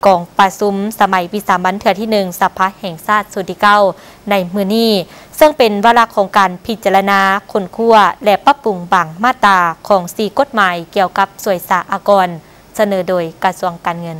กองประชุมสมัยวิสามัญเทื่อที่1สภาแห่งชาติสุดที่9ในมื้อนี้ซึ่งเป็นวาระของการพิจารณาค้นคว้าและปรับปรุงบางมาตราของ4กฎหมายเกี่ยวกับสวยสหกรณ์เสนอโดยกระทรวงการเงิน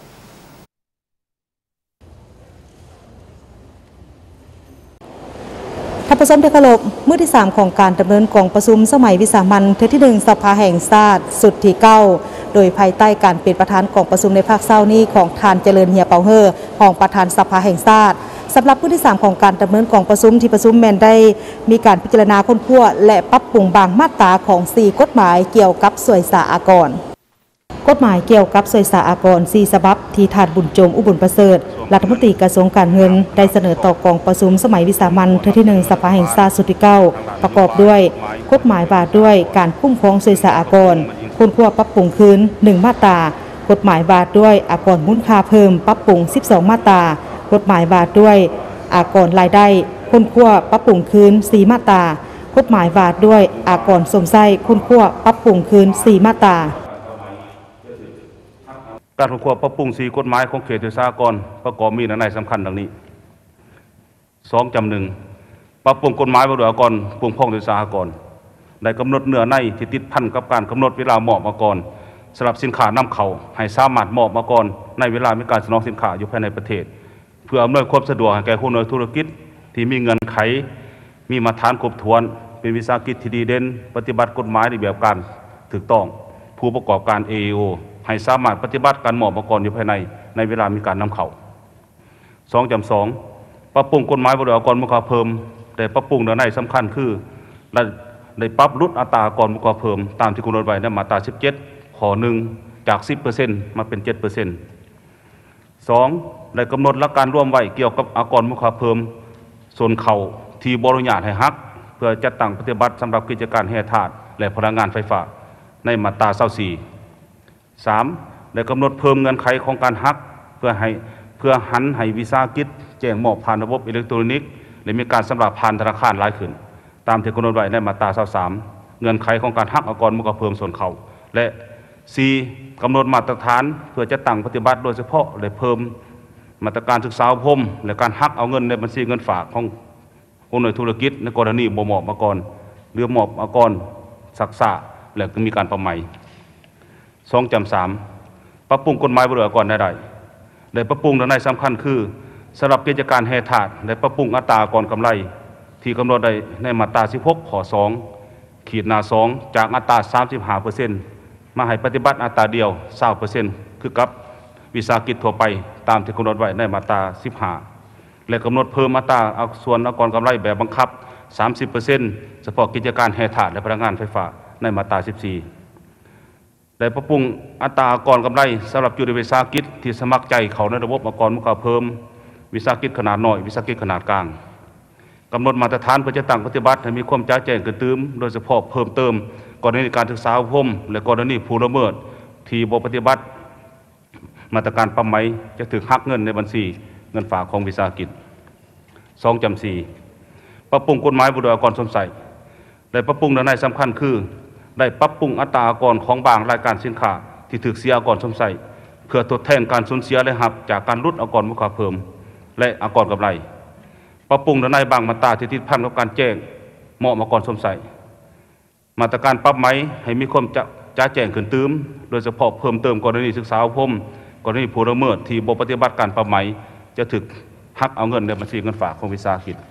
ท่านผู้ชมที่เคารพมื้อที่3ของการดำเนินกองประชุมสมัยวิสามัญเทื่อที่1สภาแห่งชาติสุดที่9โดยภายใต้การเป็นประธานกองประชุมในภาคเช้านี้ของทานเจริญเฮียเปาเฮอของประธานสภาแห่งชาติสำหรับมื้อที่3ของการดำเนินกองประชุมที่ประชุมแม่นได้มีการพิจารณาค้นคว้าและปรับปรุงบางมาตราของ4กฎหมายเกี่ยวกับสวยสหกรณ์กฎหมายเกี่ยวกับสวยสหกรณ์4ฉบับที่ท่านบุญจงอุบลประเสริฐรัฐมนตรีกระทรวงการเงินได้เสนอต่อกองประชุมสมัยวิสามัญเทื่อที่1สภาแห่งชาติสุดที่9ประกอบด้วยกฎหมายว่าด้วยการคุ้มครองสวยสหกรณ์ค้นคว้าปรับปรุงคืน1มาตรากฎหมายว่าด้วยอากรมูลค่าเพิ่มปรับปรุง12มาตรากฎหมายว่าด้วยอากรรายได้ค้นคว้าปรับปรุงคืน4มาตรากฎหมายว่าด้วยอากรสมไส้ค้นคว้าปรับปรุงคืน4มาตราการค้นคว้าปรับปรุง4กฎหมายของเขตสหกรณ์ประกอบมีในสำคัญดังนี้2.1 ปรับปรุงกฎหมายว่าด้วยอากรปรุงพ้องโดยสหกรณ์ได้กำหนดเนื้อในที่ติดพันกับการกำหนดเวลามอบอากรสำหรับสินค้านำเข้าให้สามารถมอบอากรในเวลามีการสนองสินค้าอยู่ภายในประเทศเพื่ออำนวยความสะดวกให้แก่ผู้ดำเนินธุรกิจที่มีเงื่อนไขมีมาตรฐานครบถ้วนเป็นวิสาหกิจที่ดีเด่นปฏิบัติกฎหมายในแบบการถูกต้องผู้ประกอบการ AEO ให้สามารถปฏิบัติการมอบอากรอยู่ภายในเวลามีการนำเข้า2.2 ปรับปรุงกฎหมายว่าด้วยอากรมูลค่าเพิ่มแต่ปรับปรุงในสำคัญคือได้ปรับลดอัตราอากรมูลค่าเพิ่มตามที่กำหนดไว้ในมาตรา17ข้อ1จาก 10% มาเป็น 7% 2. ได้กำหนดหลักการร่วมไว้เกี่ยวกับอากรมูลค่าเพิ่มส่วนเขาที่บริญาตให้ฮักเพื่อจัดตั้งปฏิบัติสำหรับกิจการแห่ธาตุและพลังงานไฟฟ้าในมาตรา24 3. ได้กำหนดเพิ่มเงื่อนไขของการฮักเพื่อหันให้วิสาหกิจแจ้งมอบผ่านระบบอิเล็กทรอนิกส์และมีการสำหรับผ่านธนาคารหลายขึ้นตามที่กำหนดไว้ในมาตรา23เงื่อนไขของการฮักอากรมูลค่าเพิ่มส่วนเขาและ 4. กำหนดมาตรฐานเพื่อจะตั้งปฏิบัติโดยเฉพาะและเพิ่มมาตรการศึกษาอบรมและการฮักเอาเงินในบัญชีเงินฝากขององค์หน่วยธุรกิจในกรณีบ่มอบอากรหรือมอบอากรศักษะและก็มีการประมัย2.3 ปรับปรุงกฎหมายว่าด้วยอากรได้ปรับปรุงในสำคัญคือสำหรับกิจการแห่ธาตุได้ปรับปรุงอัตราอากรกำไรที่กำหนดได้ในมาตรา16ข้อ2ขีดหน้า2จากอัตรา 35% มาให้ปฏิบัติอัตราเดียว 20% คือกับวิสาหกิจทั่วไปตามที่กำหนดไว้ในมาตรา15และกำหนดเพิ่มอัตราส่วนอากรกำไรแบบบังคับ 30% เฉพาะกิจการแห่ธาตุและพลังงานไฟฟ้าในมาตรา14ได้ปรับปรุงอัตราอากรกำไรสำหรับอยู่ในวิสาหกิจที่สมัครใจเข้าในระบบอากรมูลค่าเพิ่มวิสาหกิจขนาดน้อยวิสาหกิจขนาดกลางกำหนดมาตรฐานเพื่อจะตั้งปฏิบัติให้มีความจ่ายแจ้งกระตุ้นโดยเฉพาะเพิ่มเติมกรณีการศึกษาอบรมและกรณีผู้ละเมิดที่บ่ปฏิบัติมาตรการปั๊มไหมจะถูกหักเงินในบัญชีเงินฝากของวิสาหกิจ2.4 ปรับปรุงกฎหมายว่าด้วยอากรสมใส่ได้ปรับปรุงในสำคัญคือได้ปรับปรุงอัตราอากรของบางรายการสินค้าที่ถูกเสียอากรสมใส่เพื่อทดแทนการสูญเสียและหับจากการลดอากรมูลค่าเพิ่มและอากรกำไรปรับปรุงในบางมาตราที่ติดพันกับการแจ้งมอบอากรสมใส่มาตรการปรับไหมให้มีความจ่ายแจ้งขึ้นตื้มโดยเฉพาะเพิ่มเติมกรณีศึกษาอบรมกรณีผู้ละเมิดที่บ่ปฏิบัติการปรับไหมจะถูกหักเอาเงินในบัญชีเงินฝากของวิสาหกิจ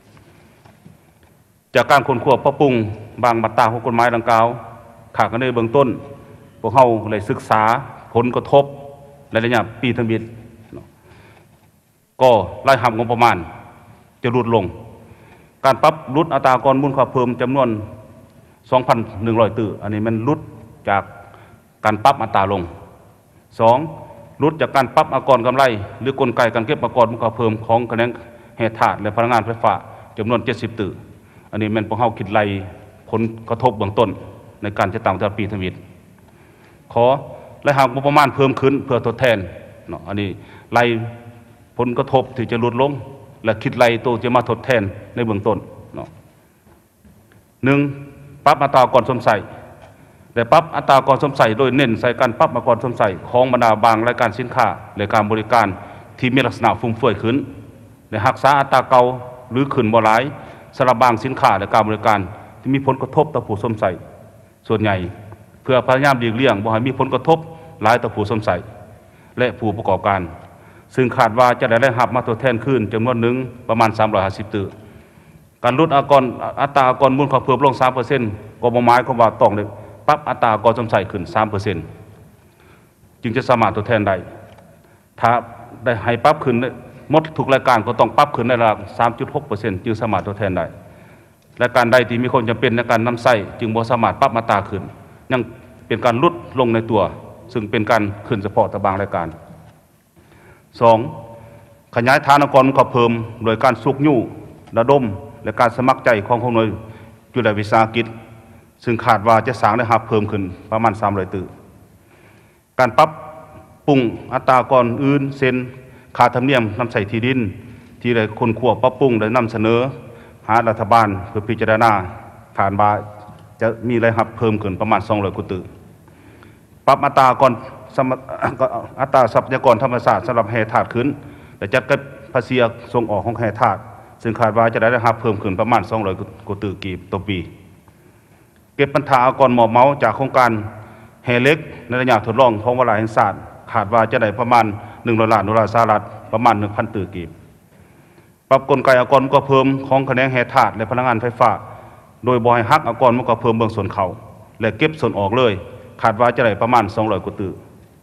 จากการค้นคว้าปรับปรุงบางมาตราของกฎหมายดังกล่าวขาดกันในเบื้องต้นพวกเขาเลยศึกษาผลกระทบในระยะปีทมิตก็รายหับงบประมาณจะลดลงการปรับลดอัตรากรมูลค่าเพิ่มจำนวน 2,100 ตื้ออันนี้มันลดจากการปรับอัตราลง 2. ลดจากการปรับอากรกำไรหรือกลไกการเก็บอากรมูลค่าเพิ่มของแขนงแห่ธาตุและพลังงานไฟฟ้าจำนวน 70 ตื้ออันนี้มันพวกเขาคิดไล่ผลกระทบเบื้องต้นในการจะตั้งแต่ปีทมิตขอและหากงบประมาณเพิ่มขึ้นเพื่อทดแทนอันนี้ไล่ผลกระทบที่จะลดลงและคิดไล่ตัวจะมาทดแทนในเบื้องต้น1. ปรับอัตราอากรสมใส่และปรับอัตรากรสมใส่โดยเน้นใส่การปรับอัตรากรสมใส่ของบรรดาบางรายการสินค้าและการบริการที่มีลักษณะฟุ่มเฟือยขึ้นและรักษาอัตราเก่าหรือขึ้นบ่หลายสำหรับบางสินค้าและการบริการที่มีผลกระทบต่อผู้สมใส่ส่วนใหญ่เพื่อพยายามหลีกเลี่ยงบ่ให้มีผลกระทบหลายต่อผู้สมใส่และผู้ประกอบการซึ่งคาดว่าจะได้รับมาทดแทนขึ้นจำนวนหนึ่งประมาณ350ตื้อการลดอัตราอากรมูลค่าเพิ่มลง 3% ก็บ่หมายความว่าต้องได้ปรับอัตราอากรสมใส่ขึ้น 3% จึงจะสามารถทดแทนได้ถ้าได้ให้ปรับขึ้นหมดทุกรายการก็ต้องปรับขึ้นในระดับ 3.6% จึงสามารถทดแทนได้รายการใดที่มีความจำเป็นในการนำใช้จึงบ่สามารถปรับอัตราขึ้นยังเป็นการลดลงในตัวซึ่งเป็นการขึ้นเฉพาะแต่บางรายการ 2. ขยายฐานอากรก็เพิ่มโดยการสุกยู่ระดมและการสมัครใจของหน่วยจุฬาวิสาหกิจซึ่งคาดว่าจะสร้างได้รับเพิ่มขึ้นประมาณ300ตื้อการปรับปรุงอัตรากรอื่นเช่นค่าธรรมเนียมนำใส่ที่ดินที่ได้คนขวบปรับปรุงได้นำเสนอหารัฐบาลเพื่อพิจารณาผ่านว่าจะมีรายรับเพิ่มขึ้นประมาณ200กว่าตื้อปรับอัตรากรอัตราทรัพยากรธรรมชาติสำหรับแห่ธาตุขึ้นและจัดเก็บภาษีส่งออกของแห่ธาตุซึ่งคาดว่าจะได้รับเพิ่มขึ้นประมาณ200กว่าตื้อกีบต่อปีเก็บปัญหาอากรหมอบเมาจากโครงการแห่เล็กในระยะทดลองของวารแห่งชาติคาดว่าจะได้ประมาณ$100 ล้านสหรัฐประมาณ 1,000 ตื้อกีบปรับกลไกอากรก็เพิ่มของแขนงแห่ธาตุและพลังงานไฟฟ้าโดยบ่ให้หักอากรมันก็เพิ่มเบื้องส่วนเขาและเก็บส่วนออกเลยคาดว่าจะได้ประมาณ200กว่าตื้อ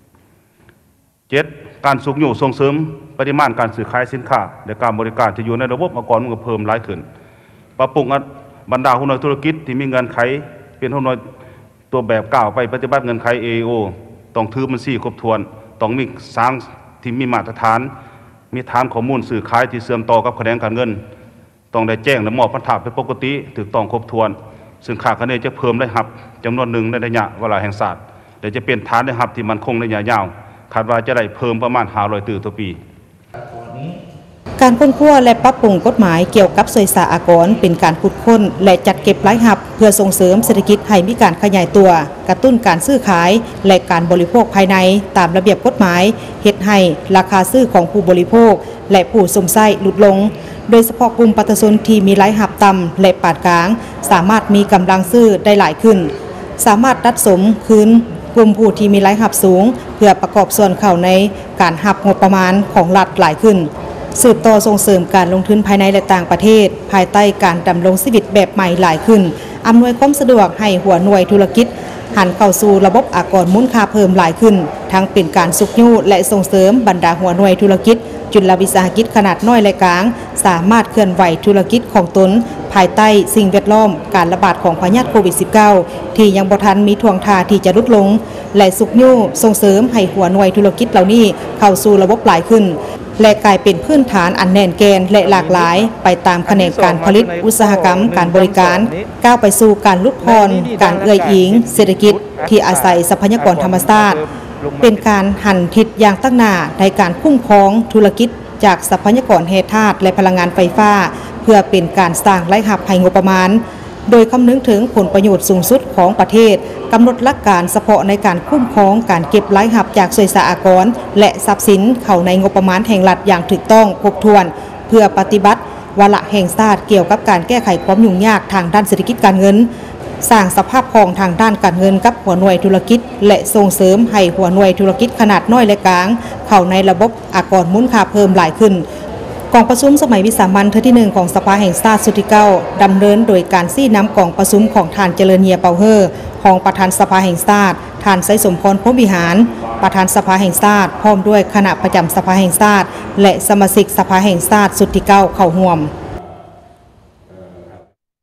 7. การสุกยู่ส่งเสริมปริมาณการซื้อขายสินค้าและการบริการที่อยู่ในระบบอากรมันก็เพิ่มหลายขึ้นปรับปรุงบรรดาหุ้นส่วนธุรกิจที่มีเงื่อนไขเป็นหุ้นส่วนตัวแบบก้าวไปปฏิบัติเงื่อนไข AEO ต้องถือมัน4ครบถ้วนต้องมีสร้างที่มีมาตรฐานมีฐานข้อมูลสื่อขายที่เชื่อมต่อกับแขนงการเงินต้องได้แจ้งและมอบพันธะเป็นปกติถูกต้องครบถ้วนซึ่งค่าคะแนนจะเพิ่มได้รับจำนวนหนึ่งในระยะเวลาแห่งศาสตร์แต่จะเป็นฐานได้รับที่มันคงในระยะยาวคาดว่าจะได้เพิ่มประมาณ500ตื้อต่อปีการค้นคว้าและปรับปรุงกฎหมายเกี่ยวกับสวยสาอากรเป็นการขุดค้นและจัดเก็บรายรับเพื่อส่งเสริมเศรษฐกิจให้มีการขยายตัวกระตุ้นการซื้อขายและการบริโภคภายในตามระเบียบกฎหมายเฮ็ดให้ราคาซื้อของผู้บริโภคและผู้สมใช้ลดลงโดยเฉพาะกลุ่มประชาชนที่มีรายรับต่ำและปานกลางสามารถมีกำลังซื้อได้หลายขึ้นสามารถรัดสมคืนกลุ่มผู้ที่มีรายรับสูงเพื่อประกอบส่วนเข้าในการรับงบประมาณของรัฐหลายขึ้นสืบต่อส่งเสริมการลงทุนภายในและต่างประเทศภายใต้การดำรงชีวิตแบบใหม่หลายขึ้นอำนวยความสะดวกให้หัวหน่วยธุรกิจหันเข้าสู่ระบบอากรมูลค่าเพิ่มหลายขึ้นทั้งเป็นการสุกยู่และส่งเสริมบรรดาหัวหน่วยธุรกิจจุลวิสาหกิจขนาดน้อยและกลางสามารถเคลื่อนไหวธุรกิจของตนภายใต้สิ่งแวดล้อมการระบาดของพยาธิโควิด -19 ที่ยังบ่ทันมีท่วงท่าที่จะลดลงและสุกยู่ส่งเสริมให้หัวหน่วยธุรกิจเหล่านี้เข้าสู่ระบบหลายขึ้นและกลายเป็นพื้นฐานอันแน่นแกนและหลากหลายไปตามแขนงการผลิตอุตสาหกรรมการบริการก้าวไปสู่การลดพรการเอื้ออิงเศรษฐกิจที่อาศัยทรัพยากรธรรมชาติเป็นการหันทิศอย่างตั้งหน้าในการคุ้มครองธุรกิจจากทรัพยากรแห่ธาตุและพลังงานไฟฟ้าเพื่อเป็นการสร้างรายรับให้งบประมาณโดยคำนึงถึงผลประโยชน์สูงสุดของประเทศกำหนดหลักการเฉพาะในการคุ้มครองการเก็บรายรับจากสวยสาอากรและทรัพย์สินเข้าในงบประมาณแห่งรัฐอย่างถูกต้องครบถ้วนเพื่อปฏิบัติวาระแห่งชาติเกี่ยวกับการแก้ไขความยุ่งยากทางด้านเศรษฐกิจการเงินสร้างสภาพคล่องทางด้านการเงินกับหัวหน่วยธุรกิจและส่งเสริมให้หัวหน่วยธุรกิจขนาดน้อยและกลางเข้าในระบบอากรมูลค่าเพิ่มหลายขึ้นกองประชุมสมัยวิสามัญเทื่อที่1ของสภาแห่งชาติสุดที่9ดำเนินโดยการซี้น้ำกองประชุมของท่านเจริญเฮียเปาเฮอของประธานสภาแห่งชาติท่านไสสมพรพรหมวิหารประธานสภาแห่งชาติพร้อมด้วยคณะประจำสภาแห่งชาติและสมาชิกสภาแห่งชาติสุดที่9เข้าร่วม